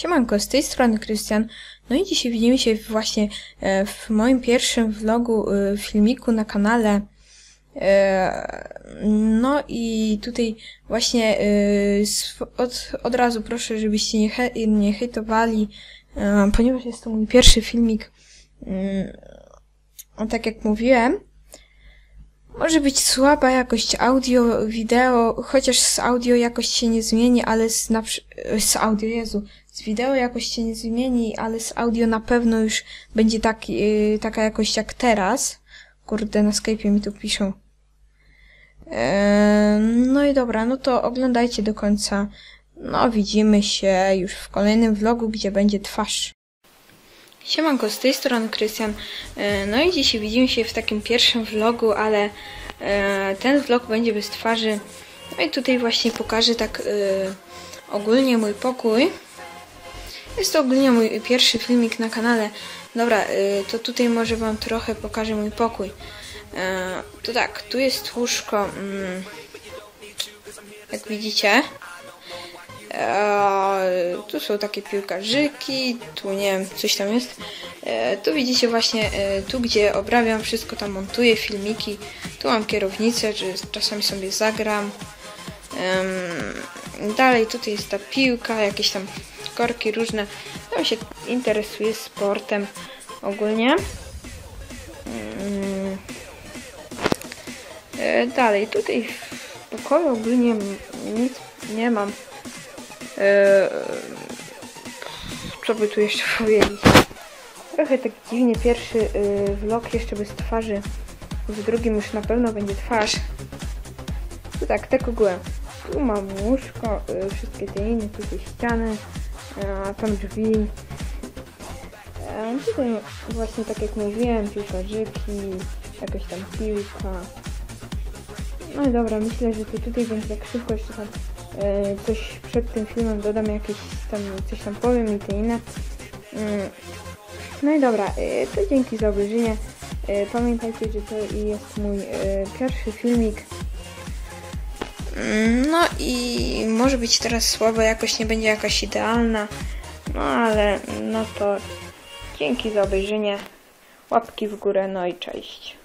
Siemanko, z tej strony Krystian. No i dzisiaj widzimy się właśnie w moim pierwszym vlogu, filmiku na kanale. No i tutaj właśnie od razu proszę, żebyście nie hejtowali, ponieważ jest to mój pierwszy filmik. Tak jak mówiłem, może być słaba jakość audio, wideo, chociaż z audio jakość się nie zmieni, ale z wideo jakość się nie zmieni, ale z audio na pewno już będzie taka jakość jak teraz. Kurde, na Skype'ie mi tu piszą. No i dobra, no to oglądajcie do końca. No, widzimy się już w kolejnym vlogu, gdzie będzie twarz. Siemanko, z tej strony Krystian. No i dzisiaj widzimy się w takim pierwszym vlogu, ale ten vlog będzie bez twarzy. No i tutaj właśnie pokażę tak ogólnie mój pokój. Jest to ogólnie mój pierwszy filmik na kanale. Dobra, to tutaj może wam trochę pokażę mój pokój. To tak, tu jest łóżko, jak widzicie. Tu są takie piłkarzyki, tu nie wiem, coś tam jest. Tu widzicie właśnie, tu gdzie obrabiam wszystko, tam montuję filmiki. Tu mam kierownicę, że czasami sobie zagram. Dalej tutaj jest ta piłka, jakieś tam korki różne. Tam się interesuję sportem ogólnie. Dalej tutaj w pokoju ogólnie nic nie mam. Co by tu jeszcze powiedzieć? Trochę tak dziwnie, pierwszy vlog jeszcze bez twarzy. W drugim już na pewno będzie twarz. Tu tak, tak ogółem. Tu mam łóżko, wszystkie te inne, tutaj ściany, tam drzwi. Tutaj właśnie tak jak mówiłem, piłkarzyki, jakaś tam piłka. No i dobra, myślę, że to tutaj będzie tak szybko jeszcze tam coś przed tym filmem dodam, jakieś tam, coś tam powiem i te inne. No i dobra, to dzięki za obejrzenie. Pamiętajcie, że to jest mój pierwszy filmik. No i może być teraz słaba jakość, nie będzie jakaś idealna. No ale no to dzięki za obejrzenie. Łapki w górę, no i cześć.